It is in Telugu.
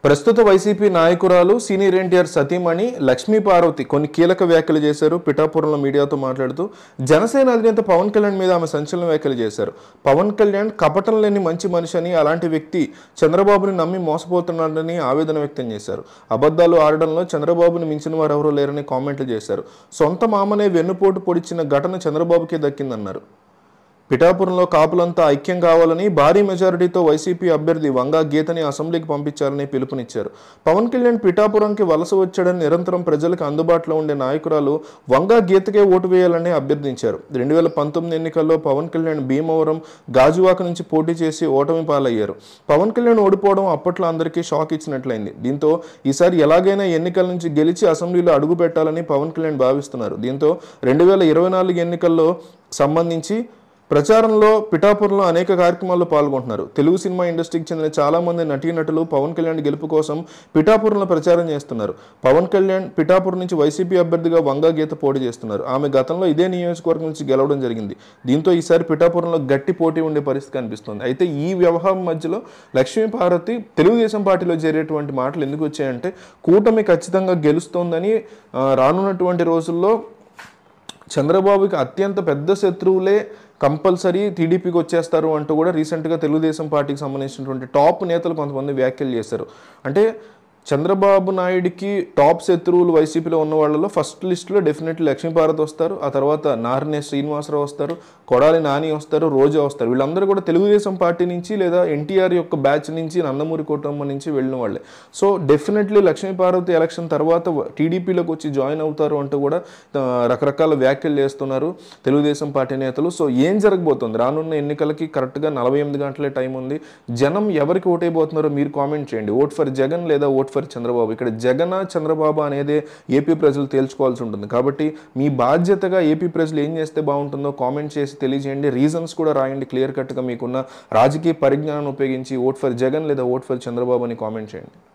ప్రస్తుత వైసీపీ నాయకురాలు సీనియర్ ఎన్టీఆర్ సతీమణి లక్ష్మీ పార్వతి కొన్ని కీలక వ్యాఖ్యలు చేశారు. పిఠాపురంలో మీడియాతో మాట్లాడుతూ జనసేన అధినేత పవన్ కళ్యాణ్ మీద ఆమె సంచలన వ్యాఖ్యలు చేశారు. పవన్ కళ్యాణ్ కపటం లేని మంచి మనిషి అని, అలాంటి వ్యక్తి చంద్రబాబుని నమ్మి మోసపోతున్నాడని ఆవేదన వ్యక్తం చేశారు. అబద్ధాలు ఆడడంలో చంద్రబాబుని మించిన వారు ఎవరూ లేరని కామెంట్లు చేశారు. సొంత మామనే వెన్నుపోటు పొడిచిన ఘటన చంద్రబాబుకే దక్కిందన్నారు. పిఠాపురంలో కాపులంతా ఐక్యం కావాలని, భారీ మెజారిటీతో వైసీపీ అభ్యర్థి వంగా గీతని అసెంబ్లీకి పంపించాలని పిలుపునిచ్చారు. పవన్ కళ్యాణ్ పిఠాపురంకి వలస వచ్చాడని నిరంతరం ప్రజలకు అందుబాటులో ఉండే నాయకురాలు వంగా గీతకే ఓటు వేయాలని అభ్యర్థించారు. 2019 ఎన్నికల్లో పవన్ కళ్యాణ్ భీమవరం, గాజువాక నుంచి పోటీ చేసి ఓటమి పాలయ్యారు. పవన్ కళ్యాణ్ ఓడిపోవడం అప్పట్లో అందరికీ షాక్ ఇచ్చినట్లయింది. దీంతో ఈసారి ఎలాగైనా ఎన్నికల నుంచి గెలిచి అసెంబ్లీలో అడుగు పెట్టాలని పవన్ కళ్యాణ్ భావిస్తున్నారు. దీంతో 2024 ఎన్నికల్లో సంబంధించి ప్రచారంలో పిఠాపురంలో అనేక కార్యక్రమాల్లో పాల్గొంటున్నారు. తెలుగు సినిమా ఇండస్ట్రీకి చెందిన చాలా మంది నటీనటులు పవన్ కళ్యాణ్ గెలుపు కోసం పిఠాపురంలో ప్రచారం చేస్తున్నారు. పవన్ కళ్యాణ్ పిఠాపురం నుంచి వైసీపీ అభ్యర్థిగా వంగా గీత పోటీ చేస్తున్నారు. ఆమె గతంలో ఇదే నియోజకవర్గం నుంచి గెలవడం జరిగింది. దీంతో ఈసారి పిఠాపురంలో గట్టి పోటీ ఉండే పరిస్థితి కనిపిస్తుంది. అయితే ఈ వ్యవహారం మధ్యలో లక్ష్మీ పార్వతి తెలుగుదేశం పార్టీలో చేరేటువంటి మాటలు ఎందుకు వచ్చాయంటే, కూటమి ఖచ్చితంగా గెలుస్తోందని, రానున్నటువంటి రోజుల్లో చంద్రబాబుకి అత్యంత పెద్ద శత్రువులే కంపల్సరీ టీడీపీకి వచ్చేస్తారు అంటూ కూడా రీసెంట్గా తెలుగుదేశం పార్టీకి సంబంధించినటువంటి టాప్ నేతలు కొంతమంది వ్యాఖ్యలు చేశారు. అంటే చంద్రబాబు నాయుడికి టాప్ శత్రువులు వైసీపీలో ఉన్న వాళ్ళలో ఫస్ట్ లిస్టులో డెఫినెట్లీ లక్ష్మీపార్వతి వస్తారు. ఆ తర్వాత నార్నే శ్రీనివాసరావు వస్తారు, కొడాలి నాని వస్తారు, రోజా వస్తారు. వీళ్ళందరూ కూడా తెలుగుదేశం పార్టీ నుంచి లేదా ఎన్టీఆర్ యొక్క బ్యాచ్ నుంచి, నందమూరి కుటుంబం నుంచి వెళ్ళిన వాళ్ళే. సో డెఫినెట్లీ లక్ష్మీపార్వతి ఎలక్షన్ తర్వాత టీడీపీలోకి వచ్చి జాయిన్ అవుతారు అంటూ కూడా రకరకాల వ్యాఖ్యలు చేస్తున్నారు తెలుగుదేశం పార్టీ నేతలు. సో ఏం జరగబోతుంది? రానున్న ఎన్నికలకి కరెక్ట్గా 48 గంటలే టైం ఉంది. జనం ఎవరికి ఓటైపోతున్నారో మీరు కామెంట్ చేయండి. ఓట్ ఫర్ జగన్ లేదా ఓట్ ఫర్ చంద్రబాబు. ఇక్కడ జగన్ చంద్రబాబు అనేది ఏపీ ప్రజలు తేల్చుకోవాల్సి ఉంటుంది. కాబట్టి మీ బాధ్యతగా ఏపీ ప్రజలు ఏం చేస్తే బాగుంటుందో కామెంట్ చేసి తెలియజేయండి. రీజన్స్ కూడా రాయండి. క్లియర్ కట్గా మీకున్న రాజకీయ పరిజ్ఞానాన్ని ఉపయోగించి ఓట్ ఫర్ జగన్ లేదా ఓట్ ఫర్ చంద్రబాబు అని కామెంట్ చేయండి.